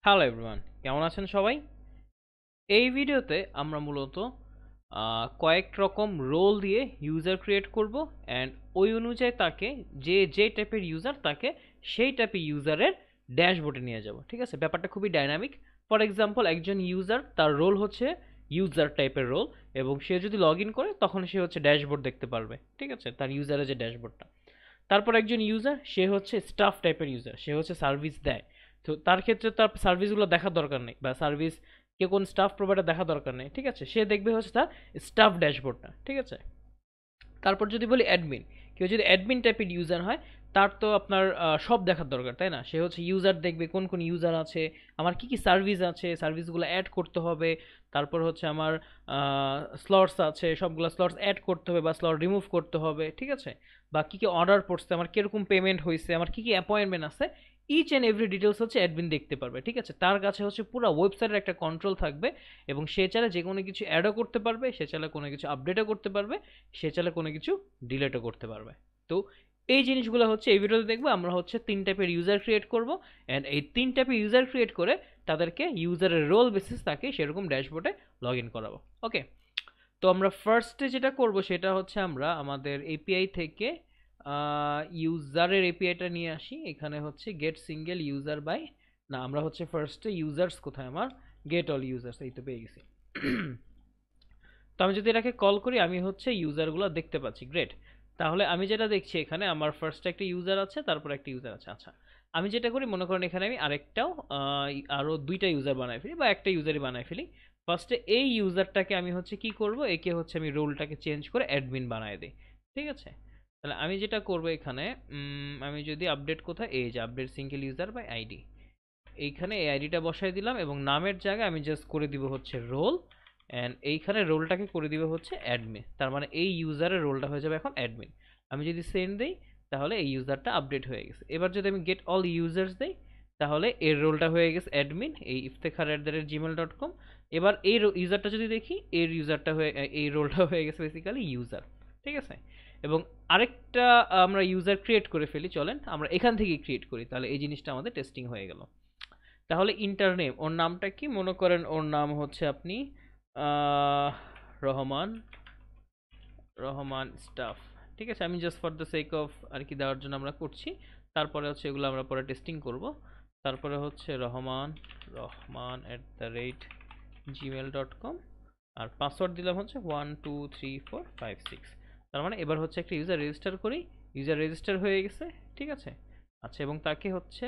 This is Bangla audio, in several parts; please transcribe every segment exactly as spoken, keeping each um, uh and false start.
হ্যালো এভরিওয়ান, কেমন আছেন সবাই? এই ভিডিওতে আমরা মূলত আহ, কয়েক রকম রোল দিয়ে ইউজার ক্রিয়েট করব অ্যান্ড ওই অনুযায়ী তাকে যে যে টাইপের ইউজার তাকে সেই টাইপের ইউজারের ড্যাশবোর্ডে নিয়ে যাব। ঠিক আছে, ব্যাপারটা খুবই ডাইনামিক। ফর এক্সাম্পল, একজন ইউজার, তার রোল হচ্ছে ইউজার টাইপের রোল, এবং সে যদি লগ ইন করে তখন সে হচ্ছে ড্যাশবোর্ড দেখতে পারবে। ঠিক আছে, তার ইউজারের যে ড্যাশবোর্ডটা। তারপর একজন ইউজার, সে হচ্ছে স্টাফ টাইপের ইউজার, সে হচ্ছে সার্ভিস দেয়। তো তার ক্ষেত্রে তার সার্ভিসগুলো দেখার দরকার নেই, বা সার্ভিস কে কোন স্টাফ প্রোভাইডার দেখা দরকার নেই। ঠিক আছে, সে দেখবে হচ্ছে তার স্টাফ ড্যাশবোর্ডটা। ঠিক আছে, তারপর যদি বলি অ্যাডমিন, কেউ যদি অ্যাডমিন টাইপের ইউজার হয়, তার তো আপনার আহ, সব দেখার দরকার, তাই না? সে হচ্ছে ইউজার দেখবে কোন কোন ইউজার আছে, আমার কি কি সার্ভিস আছে, সার্ভিসগুলো অ্যাড করতে হবে। তারপর হচ্ছে আমার স্লটস আছে, সবগুলো স্লটস অ্যাড করতে হবে বা স্লট রিমুভ করতে হবে। ঠিক আছে, বা কী কী অর্ডার পড়ছে, আমার কীরকম পেমেন্ট হয়েছে, আমার কী কী অ্যাপয়েন্টমেন্ট আছে, ইচ অ্যান্ড এভরি ডিটেলস হচ্ছে অ্যাডমিন দেখতে পারবে। ঠিক আছে, তার কাছে হচ্ছে পুরো ওয়েবসাইটের একটা কন্ট্রোল থাকবে, এবং সে চাইলে যে কোনো কিছু অ্যাডও করতে পারবে, সে চাইলে কোনো কিছু আপডেটও করতে পারবে, সে চাইলে কোনো কিছু ডিলেটও করতে পারবে। তো এই জিনিসগুলো হচ্ছে এই ভিডিওতে দেখবো। আমরা হচ্ছে তিন টাইপের ইউজার ক্রিয়েট করব, অ্যান্ড এই তিন টাইপের ইউজার ক্রিয়েট করে তাদেরকে ইউজারের রোল বেসিস তাকে সেরকম ড্যাশবোর্ডে লগ ইন করাবো। ওকে, তো আমরা ফার্স্টে যেটা করব সেটা হচ্ছে আমরা আমাদের এপিআই থেকে ইউজারের এপিআইটা নিয়ে আসি। এখানে হচ্ছে গেট সিঙ্গেল ইউজার বাই, না আমরা হচ্ছে ফার্স্টে ইউজার্স, কোথায় আমার গেট অল ইউজার্স, এই তো পেয়ে গেছি। তো আমি যদি এটাকে কল করি, আমি হচ্ছে ইউজারগুলো দেখতে পাচ্ছি। গ্রেট। তাহলে আমি যেটা দেখছি, এখানে আমার ফার্স্টে একটা ইউজার আছে, তারপর একটা ইউজার আছে। আচ্ছা, আমি যেটা করি, মনে করেন এখানে আমি আরেকটাও আরও দুইটা ইউজার বানাই ফেলি, বা একটা ইউজারই বানাই ফেলি। ফার্স্টে এই ইউজারটাকে আমি হচ্ছে কি করব, একে হচ্ছে আমি রোলটাকে চেঞ্জ করে অ্যাডমিন বানায় দিই। ঠিক আছে, তাহলে আমি যেটা করব এখানে, আমি যদি আপডেট, কোথায়, এই যে update single user by ID, এইখানে এই আইডিটা বসাই দিলাম, এবং নামের জায়গায় আমি জাস্ট করে দিব হচ্ছে রোল, অ্যান্ড এইখানে রোলটাকে করে দিবে হচ্ছে অ্যাডমিন। তার মানে এই ইউজারের রোলটা হয়ে যাবে এখন অ্যাডমিন। আমি যদি সেন্ড দিই, তাহলে এই ইউজারটা আপডেট হয়ে গেছে। এবার যদি আমি গেট অল ইউজার্স দিই, তাহলে এর রোলটা হয়ে গেছে অ্যাডমিন, এই Iftekhar at the rate Gmail dot com. এবার এই ইউজারটা যদি দেখি, এর ইউজারটা হয়ে, এই রোলটা হয়ে গেছে বেসিক্যালি ইউজার। ঠিক আছে, এবং আরেকটা আমরা ইউজার ক্রিয়েট করে ফেলি, চলেন আমরা এখান থেকেই ক্রিয়েট করি, তাহলে এই জিনিসটা আমাদের টেস্টিং হয়ে গেল। তাহলে ইন্টারনেম, ওর নামটা কি, মনে করেন ওর নাম হচ্ছে আপনি রহমান, রহমান স্টাফ। ঠিক আছে, আমি just for the sake of আর কি দেওয়ার জন্য আমরা করছি। তারপরে হচ্ছে এগুলো আমরা পরে টেস্টিং করব। তারপরে হচ্ছে Rahman, Rahman at the rate Gmail dot com, আর পাসওয়ার্ড দিলাম হচ্ছে one two three four five six. তার মানে এবার হচ্ছে একটা ইউজার রেজিস্টার করি, ইউজার রেজিস্টার হয়ে গেছে। ঠিক আছে, আচ্ছা, এবং তাকে হচ্ছে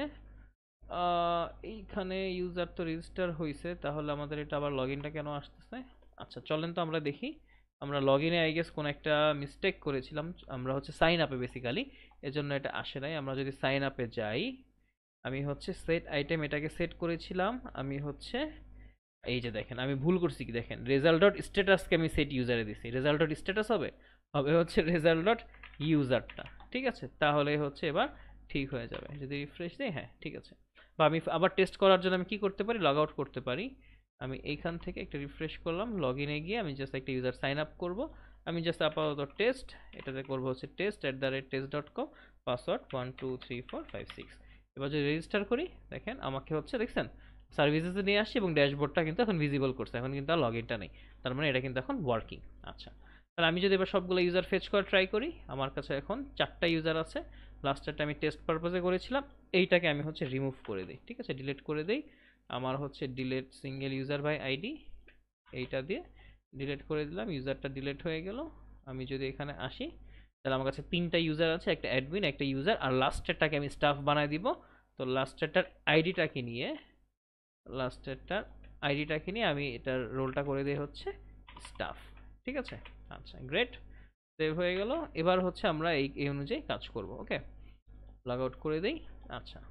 এইখানে ইউজার তো রেজিস্টার হয়েছে, তাহলে আমাদের এটা আবার লগ ইনটা কেন আসতেছে? আচ্ছা, চলেন তো আমরা দেখি। আমরা লগ ইনে আই গেস কোনো একটা মিস্টেক করেছিলাম, আমরা হচ্ছে সাইন আপে বেসিক্যালি, এজন্য এটা আসে নাই। আমরা যদি সাইন আপে যাই, আমি হচ্ছে সেট আইটেম এটাকে সেট করেছিলাম, আমি হচ্ছে এই যে দেখেন আমি ভুল করছি কি, দেখেন রেজাল্ট ডট স্ট্যাটাসকে আমি সেট ইউজারে দিছি, রেজাল্ট ডট স্ট্যাটাস হবে, হবে হচ্ছে রেজাল্ট ডট ইউজারটা। ঠিক আছে, তাহলে হচ্ছে এবার ঠিক হয়ে যাবে। যদি রিফ্রেশ দিই, হ্যাঁ ঠিক আছে। বা আমি আবার টেস্ট করার জন্য আমি কি করতে পারি, লগ আউট করতে পারি। আমি এইখান থেকে একটা রিফ্রেশ করলাম, লগ ইনে গিয়ে আমি জাস্ট একটা ইউজার সাইন আপ করবো। আমি জাস্ট আপাতত টেস্ট, এটাতে করবো হচ্ছে test at the rate test dot com, password one two three four five six. এবার যদি রেজিস্টার করি, দেখেন আমাকে হচ্ছে, দেখছেন, সার্ভিসেসে নিয়ে আসছি, এবং ড্যাশবোর্ডটা কিন্তু এখন ভিজিবল করছে, এখন কিন্তু আর লগ ইনটা নেই। তার মানে এটা কিন্তু এখন ওয়ার্কিং। আচ্ছা, তাহলে আমি যদি এবার সবগুলো ইউজার ফেচ করা ট্রাই করি, আমার কাছে এখন চারটা ইউজার আছে। লাস্টারটা আমি টেস্ট পারপাসে করেছিলাম, এইটাকে আমি হচ্ছে রিমুভ করে দিই। ঠিক আছে, ডিলিট করে দিই। আমার হচ্ছে delete single user by ID, এইটা দিয়ে ডিলিট করে দিলাম, ইউজারটা ডিলিট হয়ে গেল। আমি যদি এখানে আসি, তাহলে আমার কাছে তিনটা ইউজার আছে, একটা অ্যাডমিন, একটা ইউজার, আর লাস্টেরটাকে আমি স্টাফ বানায় দিব। তো লাস্টেরটার আইডিটাকে নিয়ে, লাস্টেরটার আইডিটাকে নিয়ে আমি এটার রোলটা করে দিই হচ্ছে স্টাফ। ঠিক আছে, আচ্ছা গ্রেট, সেভ হয়ে গেল। এবার হচ্ছে আমরা এই এই অনুযায়ী কাজ করব। ওকে, লগ আউট করে দিই। আচ্ছা,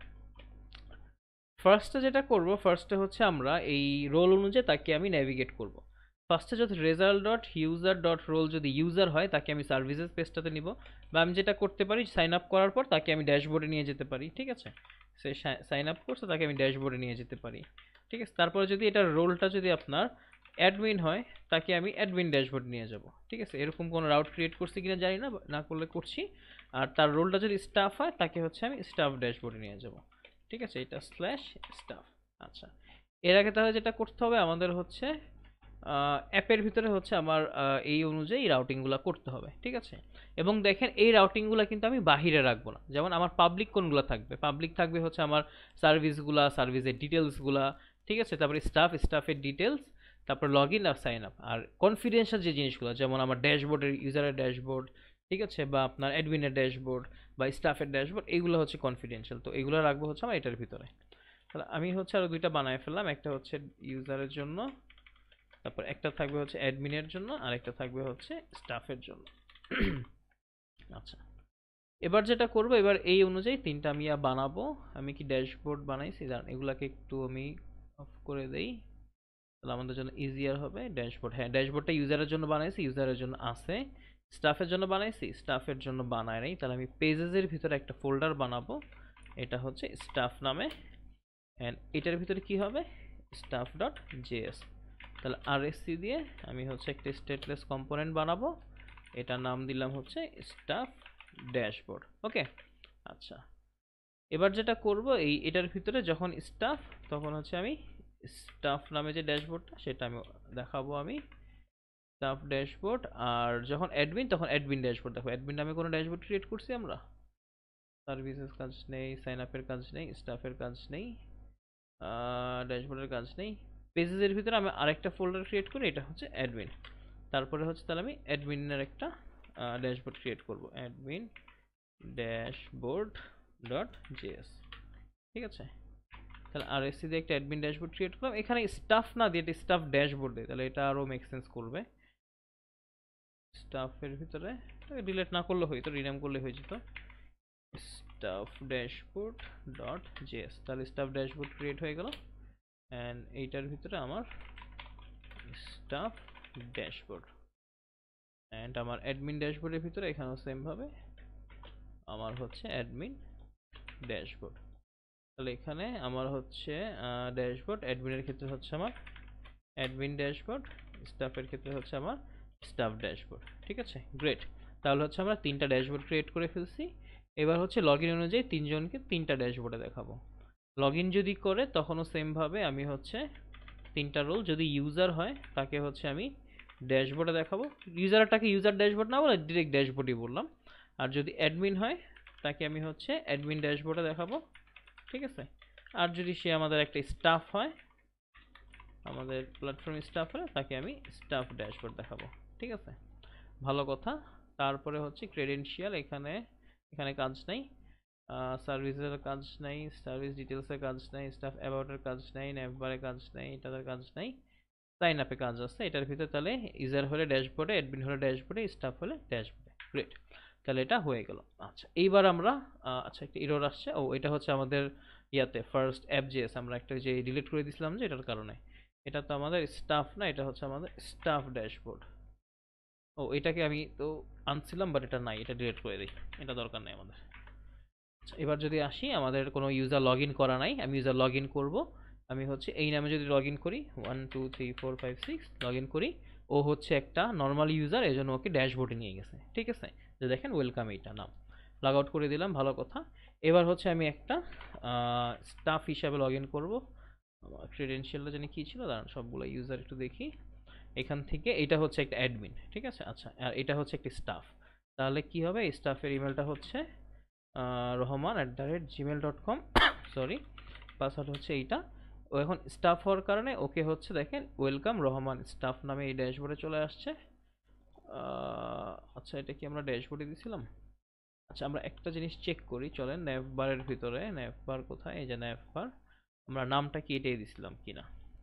ফার্স্টে যেটা করব, ফার্স্টে হচ্ছে আমরা এই রোল অনুযায়ী তাকে আমি নেভিগেট করব। ফার্স্টে যদি result dot user dot role যদি ইউজার হয়, তাকে আমি সার্ভিসেস পেজটাতে নিব, বা আমি যেটা করতে পারি, সাইন আপ করার পর তাকে আমি ড্যাশবোর্ডে নিয়ে যেতে পারি। ঠিক আছে, সে সাইন আপ করছে, তাকে আমি ড্যাশবোর্ডে নিয়ে যেতে পারি। ঠিক আছে, তারপরে যদি এটার রোলটা যদি আপনার অ্যাডমিন হয়, তাকে আমি অ্যাডমিন ড্যাশবোর্ড নিয়ে যাব। ঠিক আছে, এরকম কোনো রাউট ক্রিয়েট করছি কিনা জানি না, না করলে করছি। আর তার রোলটা যদি স্টাফ হয়, তাকে হচ্ছে আমি স্টাফ ড্যাশবোর্ডে নিয়ে যাব। ঠিক আছে, এটা স্ল্যাশ স্টাফ। আচ্ছা, এর আগে তাহলে যেটা করতে হবে আমাদের হচ্ছে অ্যাপের ভিতরে হচ্ছে আমার আহ, এই অনুযায়ী রাউটিংগুলো করতে হবে, ঠিক আছে? এবং দেখেন এই রাউটিংগুলো কিন্তু আমি বাহিরে রাখবো না। যেমন আমার পাবলিক কোনগুলো থাকবে, পাবলিক থাকবে হচ্ছে আমার সার্ভিসগুলা, সার্ভিসের ডিটেলসগুলা, ঠিক আছে? তারপরে স্টাফ, স্টাফের ডিটেলস, তারপর লগ ইন আর সাইন আপ। আর কনফিডেন্সিয়াল যে জিনিসগুলো, যেমন আমার ড্যাশবোর্ডের, ইউজারের ড্যাশবোর্ড, ঠিক আছে, বা আপনার অ্যাডমিনের ড্যাশবোর্ড বা স্টাফের ড্যাশবোর্ড, এইগুলো হচ্ছে কনফিডেন্সিয়াল। তো এগুলো রাখবো হচ্ছে আমার এটার ভিতরে। তাহলে আমি হচ্ছে আরো দুইটা বানায় ফেললাম, একটা হচ্ছে ইউজারের জন্য, তারপর একটা থাকবে হচ্ছে অ্যাডমিনের জন্য, আর একটা থাকবে হচ্ছে স্টাফের জন্য। আচ্ছা, এবার যেটা করব, এবার এই অনুযায়ী তিনটা আমি বানাবো। আমি কি ড্যাশবোর্ড বানাইছি, দাঁড়ান এগুলাকে একটু আমি অফ করে দেই, তাহলে আমাদের জন্য ইজিয়ার হবে। ড্যাশবোর্ড, হ্যাঁ ড্যাশবোর্ডটা ইউজারের জন্য বানাইছি, ইউজারের জন্য আছে। স্টাফের জন্য বানাইছি, স্টাফের জন্য বানায় নাই। তাহলে আমি পেজেসের ভিতরে একটা ফোল্ডার বানাবো, এটা হচ্ছে স্টাফ নামে, অ্যান্ড এটার ভিতরে কি হবে, স্টাফ ডট জেএস। তাহলে আরএসসি দিয়ে আমি হচ্ছে একটা স্টেটলেস কম্পোনেন্ট বানাবো, এটার নাম দিলাম হচ্ছে স্টাফ ড্যাশবোর্ড। ওকে, আচ্ছা, এবার যেটা করব, এই এটার ভিতরে যখন স্টাফ, তখন হচ্ছে আমি স্টাফ নামে যে ড্যাশবোর্ডটা সেটা আমি দেখাবো, আমি স্টাফ ড্যাশবোর্ড। আর যখন অ্যাডমিন, তখন অ্যাডমিন ড্যাশবোর্ড। দেখো অ্যাডমিন নামে কোনো ড্যাশবোর্ড ক্রিয়েট করছি আমরা, সার্ভিসেস কাজ নেই, সাইন আপের কাজ নেই, স্টাফের কাজ নেই, ড্যাশবোর্ডের কাজ নেই। পেজেসের ভিতরে আমি আরেকটা ফোল্ডার ক্রিয়েট করি, এটা হচ্ছে অ্যাডমিন। তারপরে হচ্ছে তাহলে আমি অ্যাডমিনের একটা ড্যাশবোর্ড ক্রিয়েট করব, অ্যাডমিন ড্যাশবোর্ড ডট জেএস, ঠিক আছে? তাহলে আর এসি দিয়ে একটা অ্যাডমিন ড্যাশবোর্ড ক্রিয়েট করলাম। এখানে স্টাফ না দিয়ে এটা স্টাফ ড্যাশবোর্ড দেয়, তাহলে এটা আরও মেক সেন্স করবে। স্টাফের ভিতরে ডিলিট না করলে হয়তো, রিনেম করলে হয়ে যেত, স্টাফ ড্যাশবোর্ড ডট জেএস। তাহলে স্টাফ ড্যাশবোর্ড ক্রিয়েট হয়ে গেল, অ্যান্ড এইটার ভিতরে আমার স্টাফ ড্যাশবোর্ড, অ্যান্ড আমার অ্যাডমিন ড্যাশবোর্ডের ভিতরে এখানেও সেম ভাবে আমার হচ্ছে অ্যাডমিন ড্যাশবোর্ড। তাহলে এখানে আমার হচ্ছে ড্যাশবোর্ড, অ্যাডমিনের ক্ষেত্রে হচ্ছে আমার অ্যাডমিন ড্যাশবোর্ড, স্টাফের ক্ষেত্রে হচ্ছে আমার স্টাফ ড্যাশবোর্ড, ঠিক আছে? গ্রেট, তাহলে হচ্ছে আমরা তিনটা ড্যাশবোর্ড ক্রিয়েট করে ফেলছি। এবার হচ্ছে লগ ইন অনুযায়ী তিনজনকে তিনটা ড্যাশবোর্ডে দেখাবো। লগ ইন যদি করে তখনও সেমভাবে আমি হচ্ছে তিনটা রোল, যদি ইউজার হয় তাকে হচ্ছে আমি ড্যাশবোর্ডে দেখাবো, ইউজারটাকে ইউজার ড্যাশবোর্ড না বলে ডিরেক্ট ড্যাশবোর্ডই বললাম। আর যদি অ্যাডমিন হয় তাকে আমি হচ্ছে অ্যাডমিন ড্যাশবোর্ডে দেখাবো, ঠিক আছে? আর যদি সে আমাদের একটা স্টাফ হয়, আমাদের প্ল্যাটফর্ম স্টাফ হলে তাকে আমি স্টাফ ড্যাশবোর্ড দেখাবো, ঠিক আছে? ভালো কথা। তারপরে হচ্ছে ক্রেডেনশিয়াল, এখানে এখানে কাজ নেই, সার্ভিসের কাজ নেই, সার্ভিস ডিটেলসের কাজ নেই, স্টাফ অ্যাবাউটের কাজ নেই, নেভবারের কাজ নেই, এটাদের কাজ নেই, সাইন আপে কাজ আছে। এটার ভিতরে তাহলে ইউজার হলে ড্যাশবোর্ডে, অ্যাডমিন হলে ড্যাশবোর্ডে, স্টাফ হলে ড্যাশবোর্ডে। গ্রেট, তাহলে এটা হয়ে গেল। আচ্ছা, এইবার আমরা আচ্ছা একটা এরর আসছে, ও এটা হচ্ছে আমাদের ইয়াতে ফার্স্ট অ্যাপ জেএস আমরা একটা যে ডিলিট করে দিয়েছিলাম যে এটার কারণে। এটা তো আমাদের স্টাফ না, এটা হচ্ছে আমাদের স্টাফ ড্যাশবোর্ড। ও এটাকে আমি তো আনছিলাম, বাট এটা নাই, এটা ডিলিট করে দিই, এটা দরকার নেই আমাদের। আচ্ছা, এবার যদি আসি, আমাদের কোনো ইউজার লগ ইন করা নাই, আমি ইউজার লগ ইন করবো। আমি হচ্ছে এই নামে যদি লগ ইন করি, one two three four five six log in করি, ও হচ্ছে একটা নর্মাল ইউজার, এই জন্য ওকে ড্যাশবোর্ডে নিয়ে গেছে, ঠিক আছে? যে দেখেন ওয়েলকাম, এইটা নাম, লগ আউট করে দিলাম, ভালো কথা। এবার হচ্ছে আমি একটা স্টাফ হিসাবে লগ ইন করবো। আমার ক্রেডেনশিয়ালটা জানি কী ছিল, দাঁড়ান সবগুলো ইউজার একটু দেখি। এখান থেকে এটা হচ্ছে একটা অ্যাডমিন, ঠিক আছে? আচ্ছা, আর এটা হচ্ছে একটা স্টাফ। তাহলে কি হবে, স্টাফের ইমেলটা হচ্ছে Rahman at the rate Gmail dot com, sorry, password হচ্ছে এইটা। ও এখন স্টাফ হওয়ার কারণে ওকে হচ্ছে দেখেন ওয়েলকাম রহমান স্টাফ নামে এই ড্যাশবোর্ডে চলে আসছে। আচ্ছা, এটা কি আমরা ড্যাশবোর্ডে দিয়েছিলাম? আচ্ছা, আমরা একটা জিনিস চেক করি, চলেন ন্যাভবারের ভিতরে, ন্যাভবার কোথায়, এই যে ন্যাভবার, আমরা নামটা কি এটাই দিছিলাম কিনা।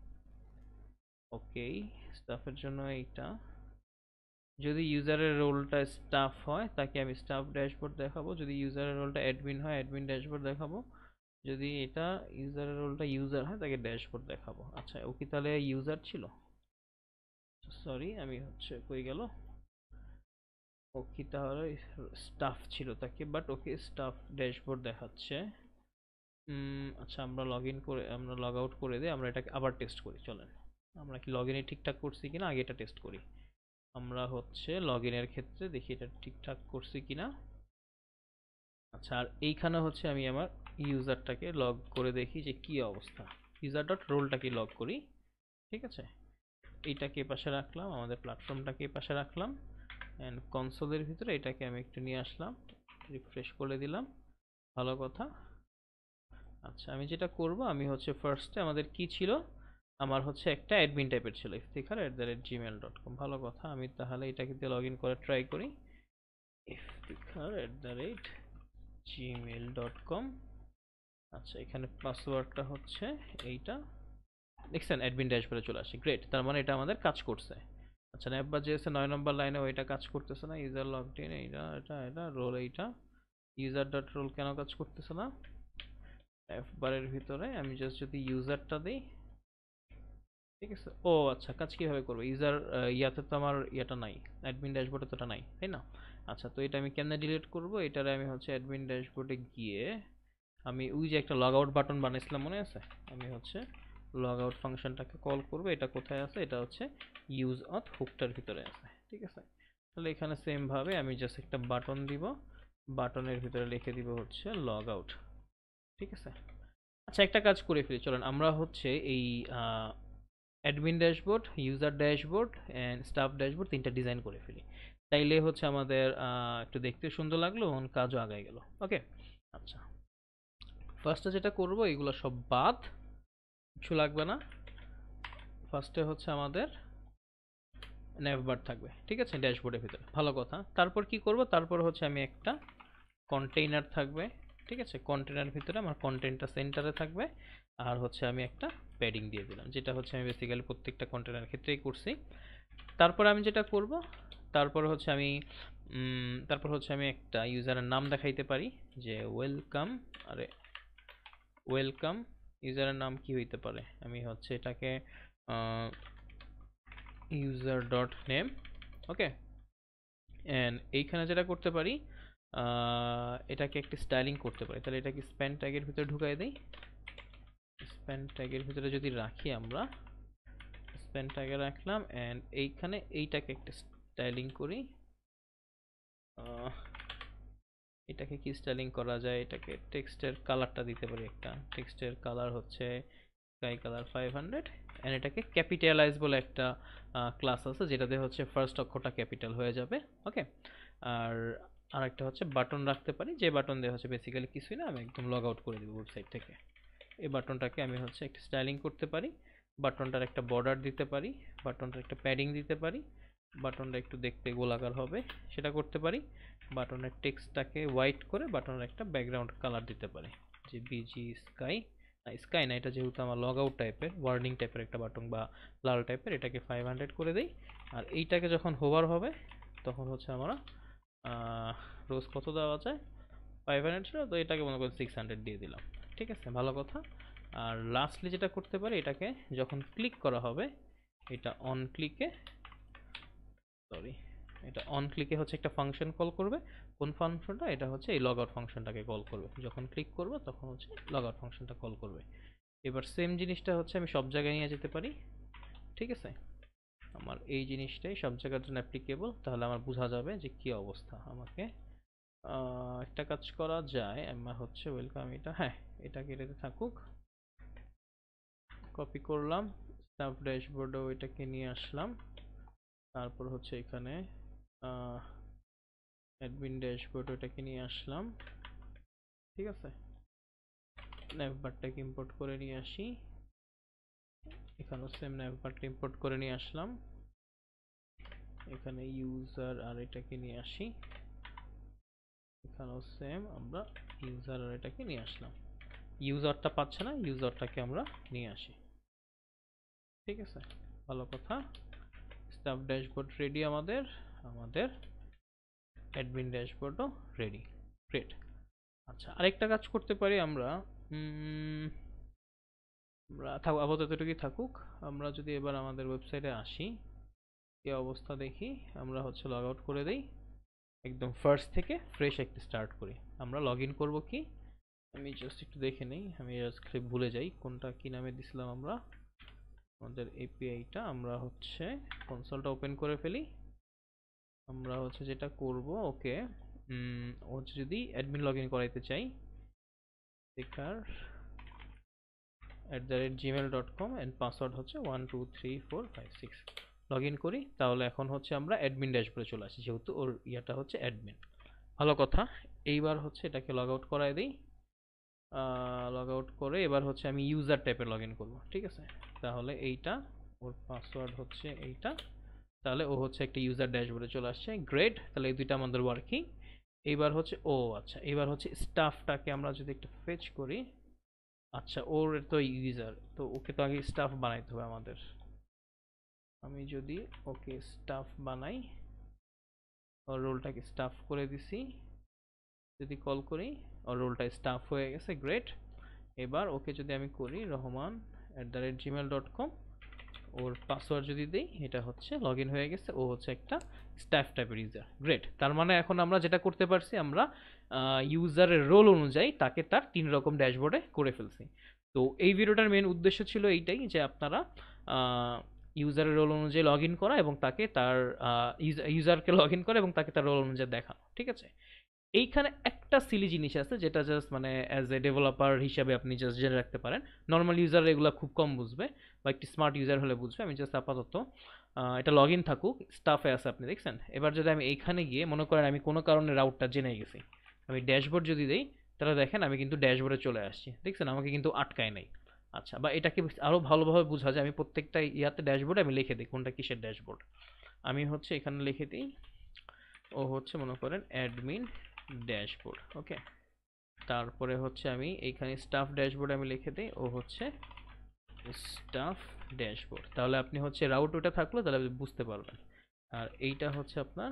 ওকে, স্টাফের জন্য এইটা, যদি ইউজারের রোলটা স্টাফ হয় তাকে আমি স্টাফ ড্যাশবোর্ড দেখাবো, যদি ইউজারের রোলটা অ্যাডমিন হয় অ্যাডমিন ড্যাশবোর্ড দেখাবো, যদি এটা ইউজারের রোলটা ইউজার হয় তাকে ড্যাশবোর্ড দেখাবো। আচ্ছা, ও কি তাহলে ইউজার ছিল? সরি, আমি হচ্ছে কই গেল, ও কি তাহলে স্টাফ ছিল তাকে, বাট ওকে স্টাফ ড্যাশবোর্ড দেখাচ্ছে। আচ্ছা, আমরা লগ ইন করে, আমরা লগ আউট করে দিই, আমরা এটাকে আবার টেস্ট করি, চলেন আমরা কি লগ ইনে ঠিকঠাক করছি কিনা আগে এটা টেস্ট করি। আমরা হচ্ছে লগ ইনের ক্ষেত্রে দেখি এটা ঠিকঠাক করছি কিনা। আচ্ছা, আর এইখানে হচ্ছে আমি আমার ইউজারটাকে লগ করে দেখি যে কি অবস্থা, ইউজার ডট রোলটাকে লগ করি, ঠিক আছে। এইটাকে পাশে রাখলাম, আমাদের প্ল্যাটফর্মটাকে পাশে রাখলাম, অ্যান্ড কনসোলের ভিতরে এটাকে আমি একটু নিয়ে আসলাম, রিফ্রেশ করে দিলাম, ভালো কথা। আচ্ছা, আমি যেটা করব, আমি হচ্ছে ফার্স্টে আমাদের কি ছিল, আমার হচ্ছে একটা অ্যাডমিন টাইপের ছিল Iftikhar at the rate Gmail dot com. ভালো কথা, আমি তাহলে এটাকে দিয়ে লগ ইন করে ট্রাই করি, Iftikhar at the rate Gmail dot com. আচ্ছা, এখানে পাসওয়ার্ডটা হচ্ছে এইটা, দেখছেন অ্যাডমিন ড্যাশবোর্ডে চলে আসে, গ্রেট। তার মানে এটা আমাদের কাজ করছে। আচ্ছা, ন্যাপবার যে আছে নয় নম্বর লাইনে ওইটা কাজ করতেছে না, ইউজার লগড ইন এইটা এটা এটা রোল এইটা, ইউজার ডট রোল কেন কাজ করতেছে না? এফ বারের ভিতরে আমি জাস্ট যদি ইউজারটা দিই, ঠিক আছে। ও আচ্ছা, কাজ কিভাবে করবো? ইউজার ইয়াতে তো আমার ইয়াটা নাই, অ্যাডমিন ড্যাশবোর্ডে তো এটা নাই, তাই না? আচ্ছা, তো এটা আমি কেমনে ডিলিট করব? এটারে আমি হচ্ছে অ্যাডমিন ড্যাশবোর্ডে গিয়ে আমি ওই যে একটা লগ আউট বাটন বানাইছিলাম, মনে আছে? আমি হচ্ছে লগ আউট ফাংশনটাকে কল করব। এটা কোথায় আছে? এটা হচ্ছে ইউজ অথ হুকটার ভিতরে আছে, ঠিক আছে। তাহলে এখানে সেম ভাবে আমি জাস্ট একটা বাটন দিব, বাটনের ভিতরে লিখে দিব হচ্ছে লগ আউট, ঠিক আছে। আচ্ছা, একটা কাজ করে ফেলি, চলেন আমরা হচ্ছে এই admin dashboard, user dashboard and staff dashboard তিনটা ডিজাইন করে ফেলি, তাইলে হচ্ছে আমাদের একটু দেখতে সুন্দর লাগলো এবং কাজও আগায় গেল। ওকে, আচ্ছা, ফার্স্টে যেটা করব, এগুলো সব বাদ, কিছু লাগবে না। ফার্স্টে হচ্ছে আমাদের নেভবার থাকবে, ঠিক আছে, ড্যাশবোর্ডের ভিতরে, ভালো কথা। তারপর কি করব? তারপর হচ্ছে আমি একটা কন্টেইনার থাকবে, ঠিক আছে। কন্টেইনার ভিতরে আমার কন্টেন্টটা সেন্টারে থাকবে, আর হচ্ছে আমি একটা প্যাডিং দিয়ে দিলাম, যেটা হচ্ছে আমি বেসিক্যালি প্রত্যেকটা কন্টেইনার ক্ষেত্রেই করছি। তারপর আমি যেটা করব, তারপর হচ্ছে আমি তারপর হচ্ছে আমি একটা ইউজারের নাম দেখাইতে পারি যে ওয়েলকাম। আরে ওয়েলকাম ইউজারের নাম কি হইতে পারে? আমি হচ্ছে এটাকে user dot name, okay. And এইখানে যেটা করতে পারি, এটাকে একটি স্টাইলিং করতে পারি, তাহলে এটাকে স্প্যান ট্যাগের ভিতরে ঢুকাই দেই। স্প্যান ট্যাগের ভিতরে যদি রাখি, আমরা স্প্যান ট্যাগে রাখলাম, এন্ড এইখানে এইটাকে একটা স্টাইলিং করি। এটাকে কি স্টাইলিং করা যায়? এটাকে টেক্সটের কালারটা দিতে পারি, একটা টেক্সটের কালার হচ্ছে sky colour five hundred, and এটাকে ক্যাপিটালাইজ বলে একটা ক্লাস আছে, যেটাতে হচ্ছে ফার্স্ট অক্ষরটা ক্যাপিটাল হয়ে যাবে, ওকে। আর আরেকটা হচ্ছে বাটন রাখতে পারি, যে বাটন দিয়ে হচ্ছে বেসিক্যালি কিছুই না, আমি একদম লগ আউট করে দিব ওয়েবসাইট থেকে। এই বাটনটাকে আমি হচ্ছে একটা স্টাইলিং করতে পারি, বাটনটার একটা বর্ডার দিতে পারি, বাটনটার একটা প্যাডিং দিতে পারি, বাটনটা একটু দেখতে গোলাকার হবে সেটা করতে পারি, বাটনের টেক্সটটাকে হোয়াইট করে বাটনের একটা ব্যাকগ্রাউন্ড কালার দিতে পারি, যে বিজি স্কাই, না স্কাই না, এটা যেহেতু আমার লগ আউট টাইপের ওয়ার্নিং টাইপের একটা বাটন বা লাল টাইপের, এটাকে ফাইভ হান্ড্রেড করে দিই। আর এইটাকে যখন হোভার হবে তখন হচ্ছে আমরা রোজ কত দেওয়া যায়, ফাইভ হান্ড্রেড ছিল, তো এটাকে মনে করেন সিক্স হান্ড্রেড দিয়ে দিলাম, ঠিক আছে, ভালো কথা। আর লাস্টলি যেটা করতে পারি, এটাকে যখন ক্লিক করা হবে, এটা অন ক্লিকে, সরি, এটা অন ক্লিকে হচ্ছে একটা ফাংশন কল করবে। কোন ফাংশনটা? এটা হচ্ছে এই লগ আউট ফাংশনটাকে কল করবে, যখন ক্লিক করব তখন হচ্ছে লগ আউট ফাংশনটা কল করবে। এবার সেম জিনিসটা হচ্ছে আমি সব জায়গায় নিয়ে যেতে পারি, ঠিক আছে। আমার এই জিনিসটাই সব জায়গার জন্য অ্যাপ্লিকেবল, তাহলে আমার বোঝা যাবে যে কি অবস্থা। আমাকে একটা কাজ করা যায়, আমার হচ্ছে ওয়েলকাম, এটা হ্যাঁ, এটাকে এটাতে থাকুক, কপি করলাম, স্টাফ ড্যাশবোর্ডেও এটাকে নিয়ে আসলাম, তারপর হচ্ছে এখানে অ্যাডমিন ড্যাশবোর্ড ওটাকে নিয়ে আসলাম, ঠিক আছে। ন্যাভবারটাকে ইম্পোর্ট করে নিয়ে আসি, এখানেও সেম ন্যাভবারটা ইম্পোর্ট করে নিয়ে আসলাম, এখানে ইউজার আর এটাকে নিয়ে আসি, এখানেও সেম আমরা ইউজার আর এটাকে নিয়ে আসলাম। ইউজারটা পাচ্ছে না, ইউজারটাকে আমরা নিয়ে আসি, ঠিক আছে, ভালো কথা। স্টাফ ড্যাশবোর্ড রেডি আমাদের, আমাদের অ্যাডমিন ড্যাশবোর্ডও রেডি, গ্রেট। আচ্ছা, আরেকটা কাজ করতে পারি আমরা, আমরা থাক আপাতত এতটুকুই থাকুক। আমরা যদি এবার আমাদের ওয়েবসাইটে আসি, কি অবস্থা দেখি, আমরা হচ্ছে লগ আউট করে দেই, একদম ফার্স্ট থেকে ফ্রেশ একটা স্টার্ট করি। আমরা লগ ইন করবো কি, আমি জাস্ট একটু দেখে নেই, আমি জাস্ট ভুলে যাই কোনটা কি নামে দিছিলাম আমরা, আমাদের এপিআইটা আমরা হচ্ছে কনসোলটা ওপেন করে ফেলি। আমরা হচ্ছে যেটা করব, ওকে, হচ্ছে যদি অ্যাডমিন লগ ইন করাইতে চাই, Bakar at the rate Gmail dot com and password হচ্ছে one two three four five six. Log in করি, তাহলে এখন হচ্ছে আমরা অ্যাডমিন ড্যাশবোর্ডে চলে আসি, যেহেতু ওর ইয়াটা হচ্ছে অ্যাডমিন। ভালো কথা। এইবার হচ্ছে এটাকে লগ আউট করাই দিই। লগ আউট করে এবার হচ্ছে আমি ইউজার টাইপে লগ ইন করবো, ঠিক আছে। তাহলে এইটা ওর পাসওয়ার্ড হচ্ছে এইটা, তাহলে ও হচ্ছে একটা ইউজার ড্যাশবোর্ডে চলে আসছে। গ্রেট, তাহলে এই দুইটা আমাদের ওয়ার্কিং। এইবার হচ্ছে ও আচ্ছা, এবার হচ্ছে স্টাফটাকে আমরা যদি একটু ফেচ করি, আচ্ছা ওর তো ইউজার, তো ওকে তো আগে স্টাফ বানাইতে হবে আমাদের। আমি যদি ওকে স্টাফ বানাই, ওর রোলটাকে স্টাফ করে দিছি, যদি কল করি ওর রোলটা স্টাফ হয়ে গেছে। গ্রেট। এবার ওকে যদি আমি করি Rahman at the rate Gmail dot com, ওর পাসওয়ার্ড যদি দিই, এটা হচ্ছে লগ ইন হয়ে গেছে, ও হচ্ছে একটা স্টাফ টাইপের ইউজার। গ্রেট, তার মানে এখন আমরা যেটা করতে পারছি, আমরা ইউজারের রোল অনুযায়ী তাকে তার তিন রকম ড্যাশবোর্ডে করে ফেলছি। তো এই ভিডিওটার মেন উদ্দেশ্য ছিল এইটাই, যে আপনারা ইউজারের রোল অনুযায়ী লগ ইন করা এবং তাকে তার ইউজারকে লগ ইন করা এবং তাকে তার রোল অনুযায়ী দেখানো, ঠিক আছে। এইখানে একটা সিলি জিনিস আছে, যেটা জাস্ট মানে অ্যাজ এ ডেভেলপার হিসাবে আপনি জাস্ট জেনে রাখতে পারেন। নর্মাল ইউজার এগুলো খুব কম বুঝবে, বা একটি স্মার্ট ইউজার হলে বুঝবে। আমি জাস্ট আপাতত এটা লগ ইন থাকুক, স্টাফে আছে, আপনি দেখছেন। এবার যদি আমি এইখানে গিয়ে মনে করেন আমি কোনো কারণে রাউটটা জেনে গেছি, আমি ড্যাশবোর্ড যদি দিই, তাহলে দেখেন আমি কিন্তু ড্যাশবোর্ডে চলে আসছি, দেখছেন, আমাকে কিন্তু আটকায় নাই। আচ্ছা, বা এটাকে আরও ভালোভাবে বোঝা যায়, আমি প্রত্যেকটা ইয়াতে ড্যাশবোর্ডে আমি লিখে দিই কোনটা কিসের ড্যাশবোর্ড। আমি হচ্ছে এখানে লিখে দিই, ও হচ্ছে মনে করেন অ্যাডমিন ড্যাশবোর্ড, ওকে। তারপরে হচ্ছে আমি এইখানে স্টাফ ড্যাশবোর্ড আমি লিখে দিই, ও হচ্ছে স্টাফ ড্যাশবোর্ড। তাহলে আপনি হচ্ছে রাউট ওটা থাকলো, তাহলে আপনি বুঝতে পারবেন। আর এইটা হচ্ছে আপনার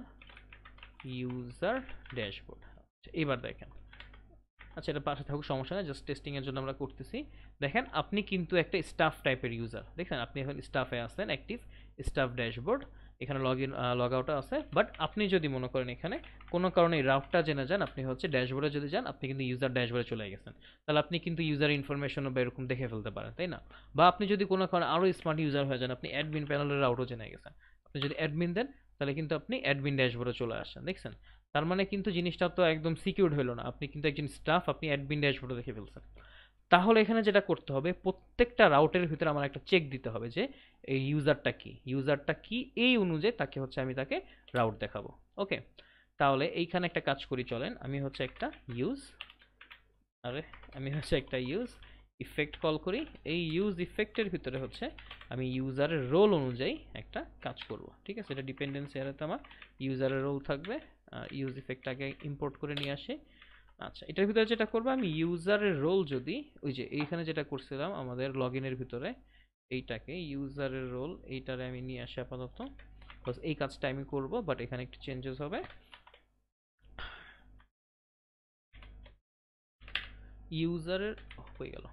ইউজার ড্যাশবোর্ড। এবার দেখেন, আচ্ছা এটা পাশে থাকুক, সমস্যা নেই, জাস্ট টেস্টিং এর জন্য আমরা করতেছি। দেখেন আপনি কিন্তু একটা স্টাফ টাইপের ইউজার, দেখেন আপনি এখন স্টাফে আছেন, অ্যাক্টিভ স্টাফ ড্যাশবোর্ড, এখানে লগ ইন লগ আউটও আছে। বাট আপনি যদি মনে করেন এখানে কোনো কারণে এই রাউটটা জেনে যান, আপনি হচ্ছে ড্যাশবোর্ডে যদি যান, আপনি কিন্তু ইউজার ড্যাশবোর্ডে চলে গেছেন। তাহলে আপনি কিন্তু ইউজার ইনফরমেশনও বা এরকম দেখে ফেলতে পারেন, তাই না? বা আপনি যদি কোনো কারণে আরও স্মার্ট ইউজার হয়ে যান, আপনি অ্যাডমিন প্যানেলের রাউটও জেনে গেছেন, আপনি যদি অ্যাডমিন দেন, তাহলে কিন্তু আপনি অ্যাডমিন ড্যাশবোর্ডে চলে আসেন, দেখছেন। তার মানে কিন্তু জিনিসটা তো একদম সিকিউরড হলো না, আপনি কিন্তু একজন স্টাফ, আপনি অ্যাডমিন ড্যাশবোর্ডে দেখে ফেলছেন। তাহলে এখানে যেটা করতে হবে, প্রত্যেকটা রাউটের ভিতরে আমার একটা চেক দিতে হবে যে এই ইউজারটা কি, ইউজারটা কি, এই অনুযায়ী তাকে হচ্ছে আমি তাকে রাউট দেখাবো, ওকে। তাহলে এইখানে একটা কাজ করি, চলেন আমি হচ্ছে একটা ইউজ, আরে আমি হচ্ছে একটা ইউজ ইফেক্ট কল করি। এই ইউজ ইফেক্টের ভিতরে হচ্ছে আমি ইউজারের রোল অনুযায়ী একটা কাজ করব, ঠিক আছে। এটা ডিপেন্ডেন্সি এরিয়াতে আমার ইউজারের রোল থাকবে। ইউজ ইফেক্টটাকে ইম্পোর্ট করে নিয়ে আসি। আচ্ছা, এটার ভিতরে যেটা করবো, আমি ইউজারের রোল যদি ওই যে এইখানে যেটা করছিলাম আমাদের লগ ইনের ভিতরে, এইটাকে ইউজারের রোল এইটারে আমি নিয়ে আসি আপাতত, বাস এই কাজটা আমি করবো। বাট এখানে একটু চেঞ্জেস হবে। ইউজারের হয়ে গেল,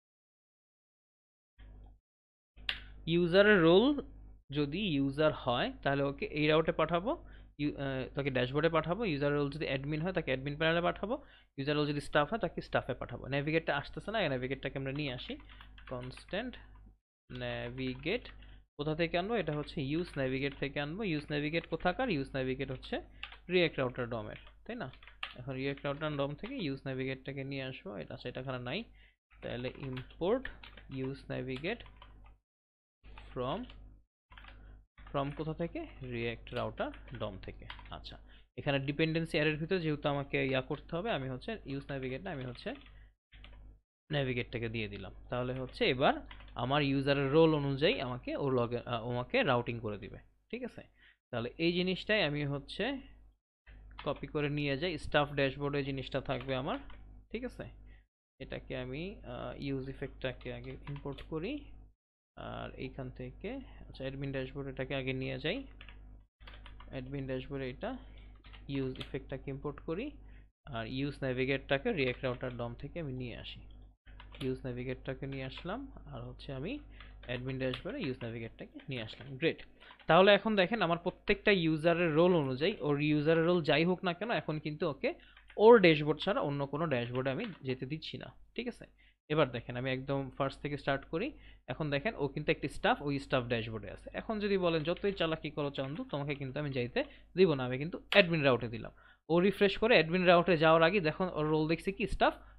ইউজারের রোল যদি ইউজার হয় তাহলে ওকে এই রাউটে পাঠাবো, তাকে ড্যাশবোর্ডে পাঠাবো। ইউজার রোল যদি অ্যাডমিন হয় তাকে অ্যাডমিন প্যানেলে পাঠাবো। ইউজার রোল যদি স্টাফ হয় তাকে স্টাফে পাঠাবো। ন্যাভিগেটটা আসতেছে না, এই ন্যাভিগেটটাকে আমরা নিয়ে আসি, কনস্ট্যান্ট ন্যাভিগেট কোথা থেকে আনবো, এটা হচ্ছে ইউজ ন্যাভিগেট থেকে আনবো। ইউজ ন্যাভিগেট কোথাকার, ইউজ ন্যাভিগেট হচ্ছে রিয়েক্ট রাউটার ডমের, তাই না? এখন রিয়েক্ট রাউটার ডম থেকে ইউজ ন্যাভিগেটটাকে নিয়ে আসবো, এটা সেটা এখানে নাই, তাহলে import use navigate from from কোথা থেকে, রিয়েক্ট রাউটার ডম থেকে। আচ্ছা, এখানে ডিপেন্ডেন্সি অ্যারের ভিতরে যেহেতু আমাকে ইয়া করতে হবে, আমি হচ্ছে ইউজ ন্যাভিগেট না, আমি হচ্ছে ন্যাভিগেটটাকে দিয়ে দিলাম। তাহলে হচ্ছে এবার আমার ইউজারের রোল অনুযায়ী আমাকে ও লগ আমাকে রাউটিং করে দিবে, ঠিক আছে। তাহলে এই জিনিসটাই আমি হচ্ছে কপি করে নিয়ে যাই, স্টাফ ড্যাশবোর্ডে জিনিসটা থাকবে আমার, ঠিক আছে। এটাকে আমি ইউজ ইফেক্টটাকে আগে ইম্পোর্ট করি, আর এইখান থেকে আচ্ছা অ্যাডমিন ড্যাশবোর্ড এটাকে আগে নিয়ে যাই। অ্যাডমিন ড্যাশবোর্ডে এটা ইউজ ইফেক্টটাকে ইম্পোর্ট করি, আর ইউজ ন্যাভিগেটটাকে রিয়েক্ট রাউটার ডম থেকে আমি নিয়ে আসি। ইউজ ন্যাভিগেটটাকে নিয়ে আসলাম, আর হচ্ছে আমি অ্যাডমিন ড্যাশবোর্ডে ইউজ ন্যাভিগেটটাকে নিয়ে আসলাম। গ্রেট। তাহলে এখন দেখেন আমার প্রত্যেকটা ইউজারের রোল অনুযায়ী, ওর ইউজারের রোল যাই হোক না কেন, এখন কিন্তু ওকে ওর ড্যাশবোর্ড ছাড়া অন্য কোনো ড্যাশবোর্ডে আমি যেতে দিচ্ছি না, ঠিক আছে। এবার দেখেন আমি একদম ফার্স্ট থেকে স্টার্ট করি। এখন দেখেন ও কিন্তু একটি স্টাফ, ওই স্টাফ ড্যাশবোর্ডে আছে। এখন যদি বলেন যতই চালাকি করো চান্দু, তোমাকে কিন্তু আমি যাইতে দিব না, আমি কিন্তু অ্যাডমিন রাউটে দিলাম। ও রিফ্রেশ করে অ্যাডমিন রাউটে যাওয়ার আগে দেখুন ওর রোল দেখছি কি স্টাফ, ও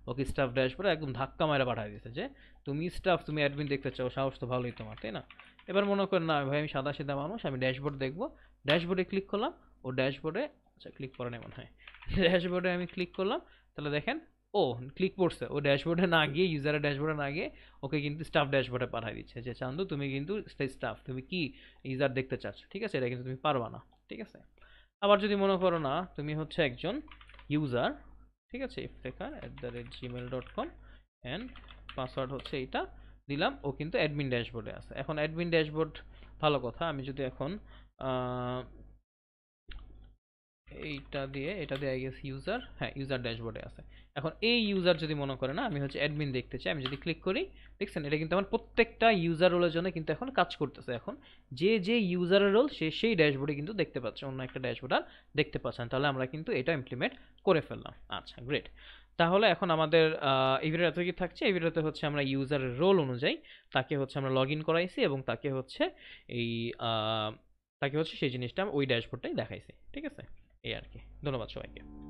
ওকে স্টাফ ড্যাশবোর্ডে একদম ধাক্কা মারা পাঠিয়ে দিয়েছে যে তুমি স্টাফ তুমি অ্যাডমিন দেখতে চাও, সাহস তো ভালোই তোমার, তাই না? এবার মনে করেন না ভাই আমি সাদা সিধা মানুষ, আমি ড্যাশবোর্ড দেখবো, ড্যাশবোর্ডে ক্লিক করলাম, ও ড্যাশবোর্ডে, আচ্ছা ক্লিক করে নেই মনে হয়, ড্যাশবোর্ডে আমি ক্লিক করলাম, তাহলে দেখেন ও ক্লিক করছে, ও ড্যাশবোর্ডে না গিয়ে, ইউজারের ড্যাশবোর্ডে না গিয়ে ওকে কিন্তু স্টাফ ড্যাশবোর্ডে পাঠিয়ে দিচ্ছে যে চান্দু তুমি কিন্তু স্টাফ, তুমি কি ইউজার দেখতে চাচ্ছ, ঠিক আছে, এটা কিন্তু তুমি পারবা না, ঠিক আছে। আবার যদি মনে করো না তুমি হচ্ছে একজন ইউজার, ঠিক আছে, Iftekhar at the rate Gmail dot com and password হচ্ছে এইটা দিলাম, ও কিন্তু অ্যাডমিন ড্যাশবোর্ডে আছে। এখন অ্যাডমিন ড্যাশবোর্ড ভালো কথা, আমি যদি এখন এইটা দিয়ে, এটা দিয়ে আই গেস ইউজার, হ্যাঁ ইউজার ড্যাশবোর্ডে আছে। এখন এই ইউজার যদি মনে করে না আমি হচ্ছে অ্যাডমিন দেখতে চাই, আমি যদি ক্লিক করি, দেখছেন এটা কিন্তু আমার প্রত্যেকটা ইউজার রোলের জন্য কিন্তু এখন কাজ করতেছে। এখন যে যে ইউজারের রোল সে সেই ড্যাশবোর্ডে কিন্তু দেখতে পাচ্ছে, অন্য একটা ড্যাশবোর্ড আর দেখতে পাচ্ছেন। তাহলে আমরা কিন্তু এটা ইমপ্লিমেন্ট করে ফেললাম। আচ্ছা গ্রেট। তাহলে এখন আমাদের এই ভিডিওতে এত কি থাকছে, এই ভিডিওতে হচ্ছে আমরা ইউজারের রোল অনুযায়ী তাকে হচ্ছে আমরা লগ ইন করাইছি এবং তাকে হচ্ছে এই তাকে হচ্ছে সেই জিনিসটা ওই ড্যাশবোর্ডটাই দেখাইছি, ঠিক আছে, এই আর কি। ধন্যবাদ সবাইকে।